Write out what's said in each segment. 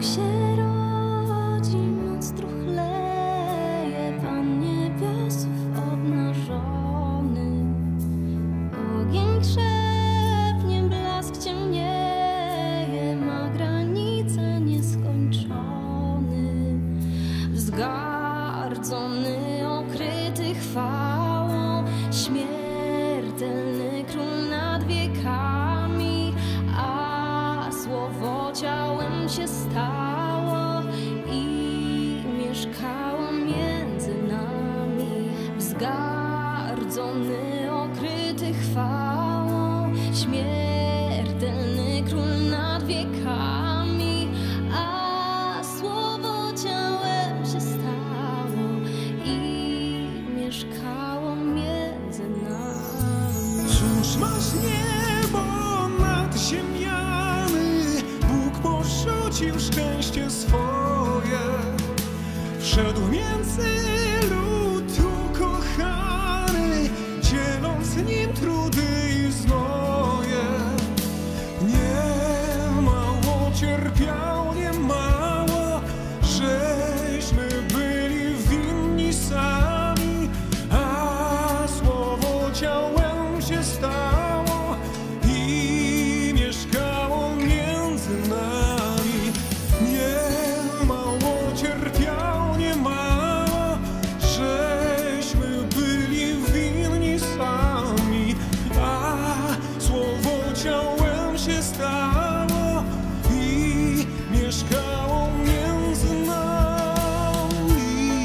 Bóg się rodzi, moc truchleje, Pan niebiosów obnażony. Ogień krzepnie, blask ciemnieje, ma granice nieskończony. Wzgardzony, okryty chwałą, śmiertelny król nad wiekami, a słowo ciałem się stało i mieszkało między nami. Wzgardzony, okryty chwałą, śmiertelny król nad wiekami, a słowo ciałem się stało i mieszkało między nami. Cóż masz niebo nad ziemiami, Bóg porzucił szczęście swoje, wszedł między lud ukochany, dzieląc nim trudy i znoje. Nie mało cierpiał, nie mało, żeśmy byli winni sami, a słowo ciałem się stało i mieszkało między nami. Nie mało cierpiał, nie mało, żeśmy byli winni sami, a słowo ciałem się stało i mieszkało między nami.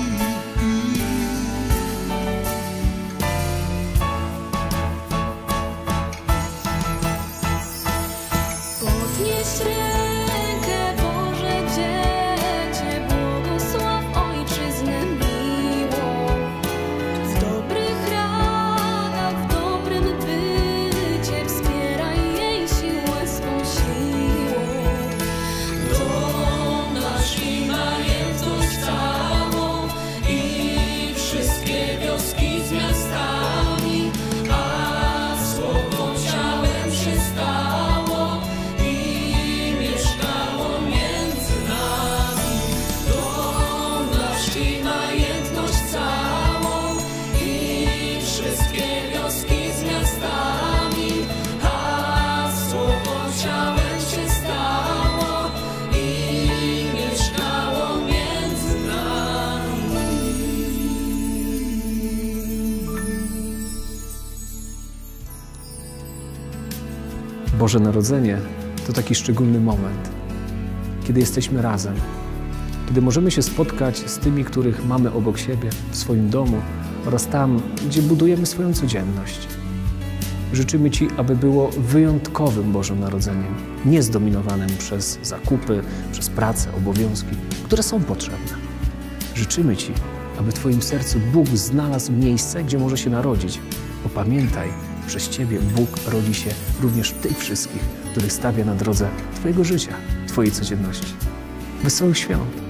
Podnieś rękę, Boże dziecię, błogosław ojczyznę miłą. W dobrych radach, w dobrym bycie, wspieraj jej siłę swą siłą. Dom nasz i majętność całą i wszystkie wioski z miastami, a słowo ciałem się stało i mieszkało między nami. Dom nasz i majętność całą i wszystkie wioski z miastami, a słowo ciałem się stało i mieszkało między nami. Boże Narodzenie to taki szczególny moment, kiedy jesteśmy razem, kiedy możemy się spotkać z tymi, których mamy obok siebie, w swoim domu oraz tam, gdzie budujemy swoją codzienność. Życzymy Ci, aby było wyjątkowym Bożym Narodzeniem, nie zdominowanym przez zakupy, przez pracę, obowiązki, które są potrzebne. Życzymy Ci, aby w Twoim sercu Bóg znalazł miejsce, gdzie może się narodzić. Bo pamiętaj, przez Ciebie Bóg rodzi się również w tych wszystkich, których stawia na drodze Twojego życia, Twojej codzienności. Wesołych świąt!